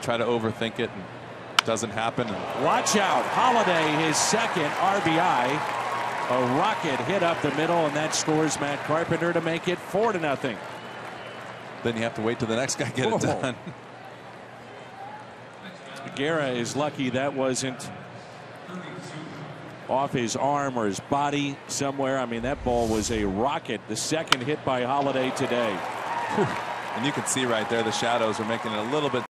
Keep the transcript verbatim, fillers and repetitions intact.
try to overthink it, and it doesn't happen. And watch out. Holliday, his second R B I. A rocket hit up the middle, and that scores Matt Carpenter to make it four to nothing. Then you have to wait till the next guy get Whoa. it done. Guerra is lucky that wasn't off his arm or his body somewhere. I mean, that ball was a rocket. The second hit by Holliday today. And you can see right there the shadows are making it a little bit